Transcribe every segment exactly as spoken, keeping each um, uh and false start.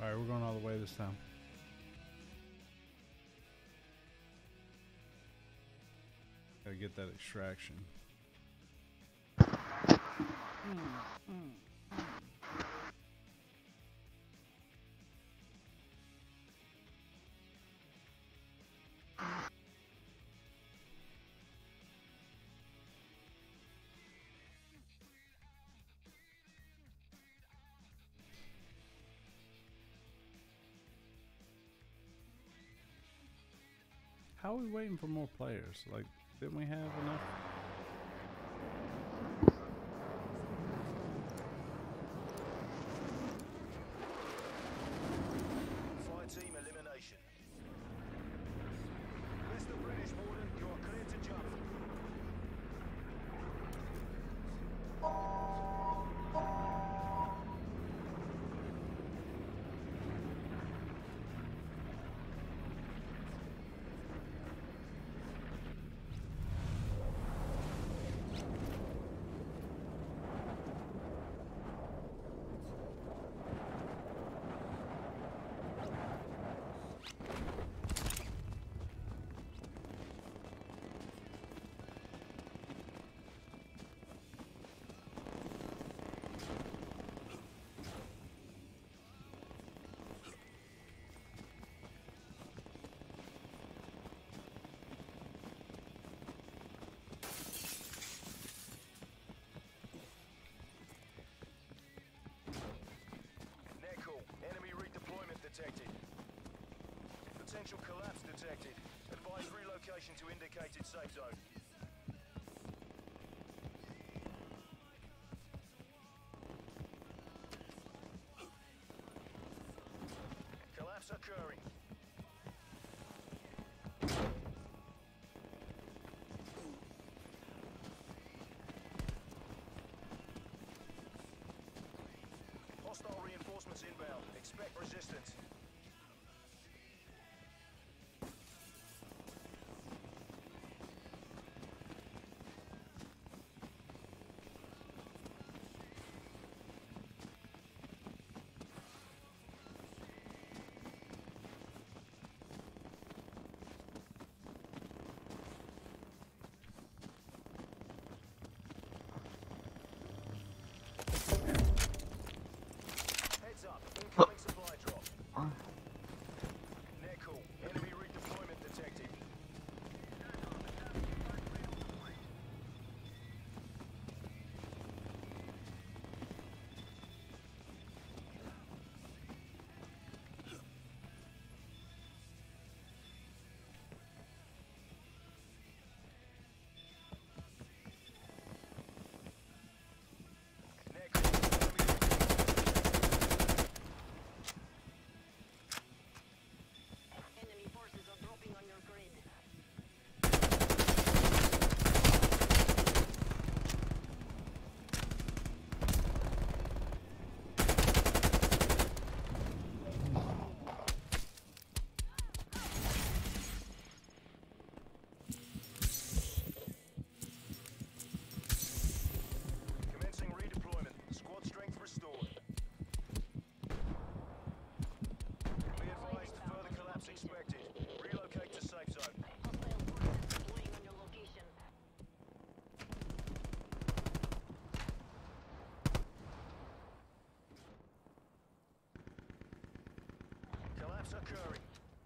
Alright, we're going all the way this time. Gotta get that extraction. Mm, mm. How are we waiting for more players? Like, didn't we have enough? Fire team elimination. Mister British Warden, you are cleared to jump. Enemy redeployment detected. Potential collapse detected. Advise relocation to indicated safe zone. Collapse occurring. Hostile reinforcements inbound. Expect resistance. Heads up. Incoming supply drop. Neckle. Enemy redeployment detected. Neckle. Enemy forces are dropping on your grid. Commencing redeployment. Squad strength restored. Be advised, further collapse expected. Relocate to safe zone. Hostile forces deploying on your location. Collapse occurring.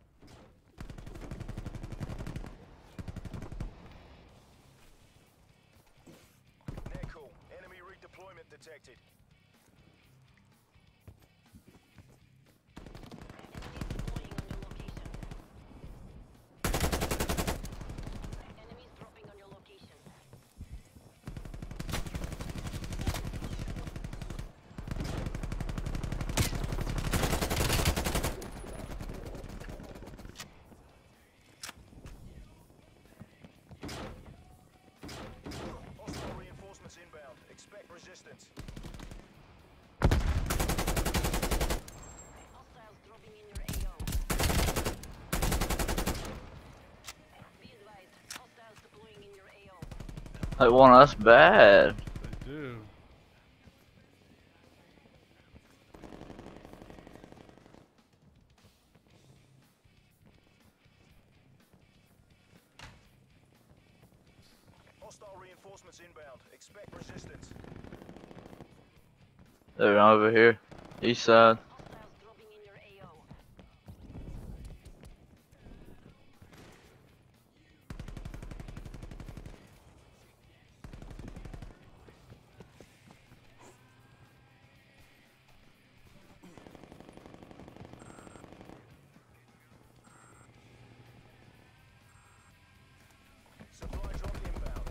Neckle. Enemy redeployment detected. Enemies deploying on your location. Enemies dropping on your location. Hostile reinforcements inbound. Expect resistance. Hostiles dropping in your A O. Be advised, hostiles deploying in your A O. They want us bad. They do. Hostile reinforcements inbound. Expect resistance. They're over here. East side. Hostiles dropping in your A O. Supply drop inbound.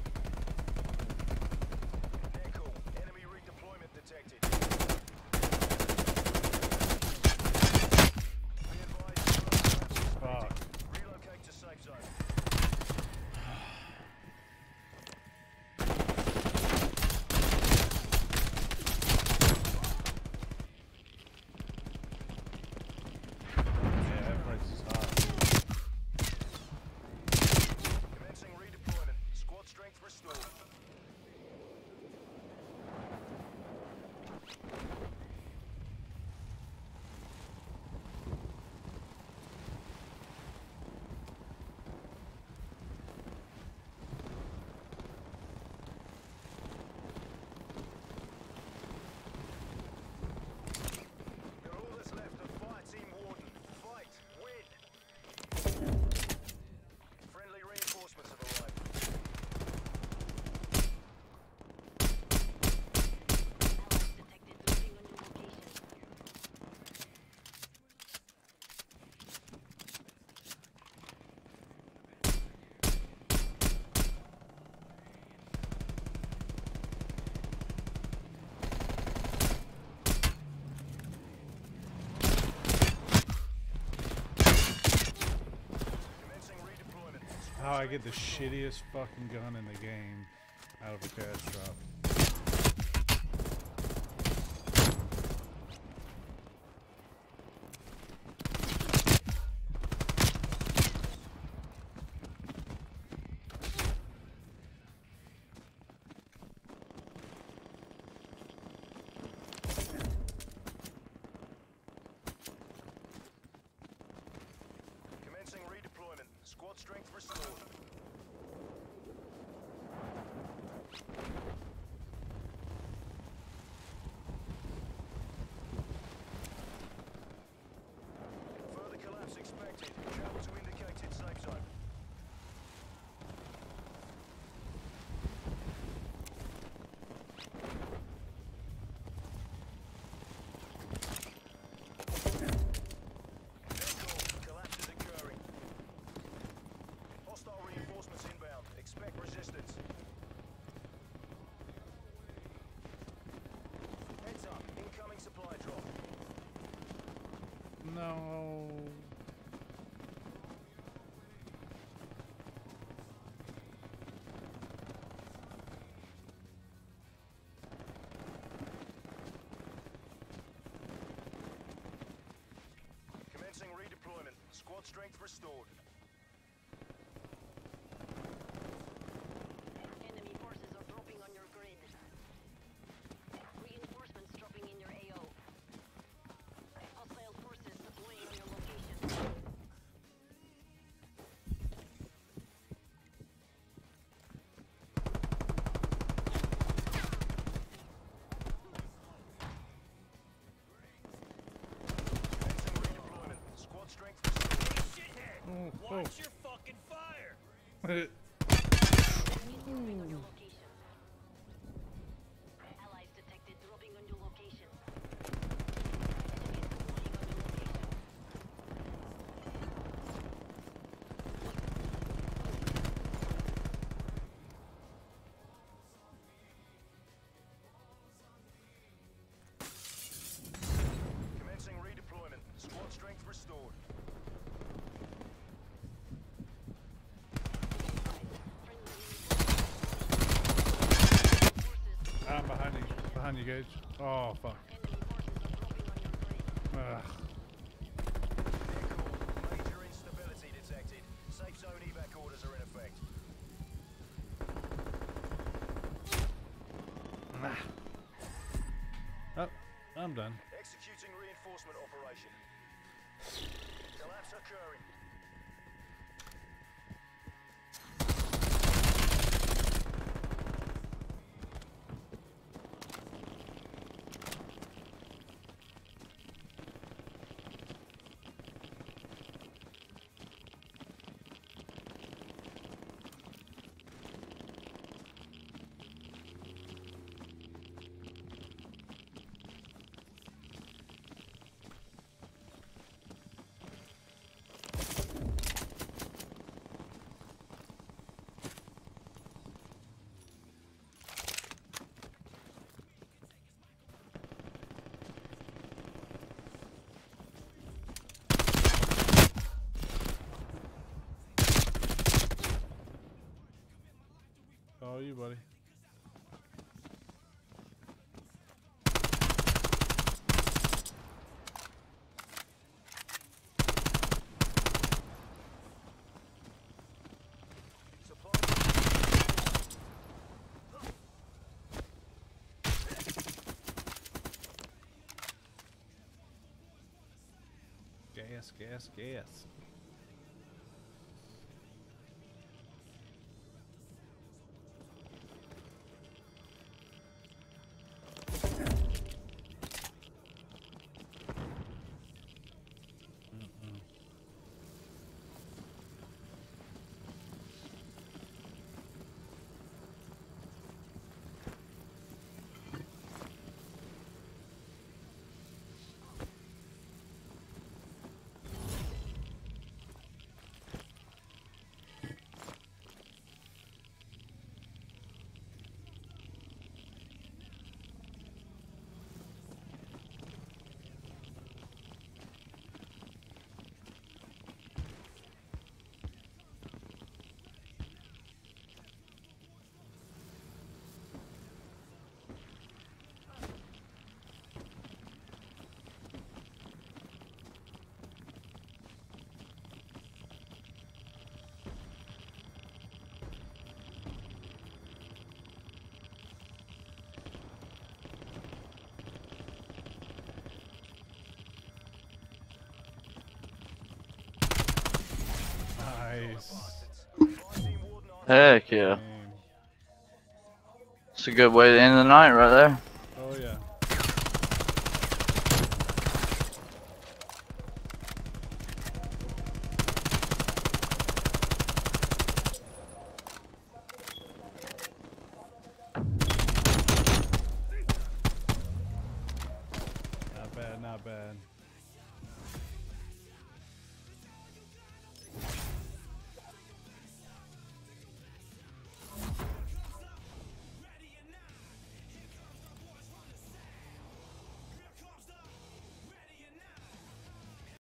Echo, enemy redeployment detected. Be advised, Fuck. relocate to safe zone. Yeah, that place is hot. Commencing redeployment. Squad strength restored. You're all that's left of Fire Team Warden. Fight. Win. Friendly reinforcements have arrived. Allies detected dropping on your location. Commencing redeployment. How I get the shittiest fucking gun in the game out of a cash drop. Commencing redeployment. Squad strength restored. Further collapse expected. Travel to indicated safe zone. Vehicle collapse is occurring. Hostile reinforcements inbound. Expect resistance. Heads up. Incoming supply drop. No. Commencing redeployment. Squad strength restored. Enemy forces are dropping on your grid. Reinforcements dropping in your A O. Hostile forces deploying on your location. Commencing redeployment. Squad strength restored. Shithead! Oh, Watch your fucking fire! oh. Enemies dropping on your location. Allies detected dropping on your location. Enemies deploying on your location. Commencing redeployment. Squad strength restored. I'm behind you. Behind you, Gage. Oh, fuck. Enemy forces are dropping on your grid. Ugh. Vehicle. Major instability detected. Safe zone evac orders are in effect. Oh, I'm done. Executing reinforcement operation. Collapse occurring. buddy. Gas, gas, gas. Mm-mm. Nice. Fire-team warden on Heck yeah. Game. It's a good way to end the night right there. Oh yeah. Not bad, not bad.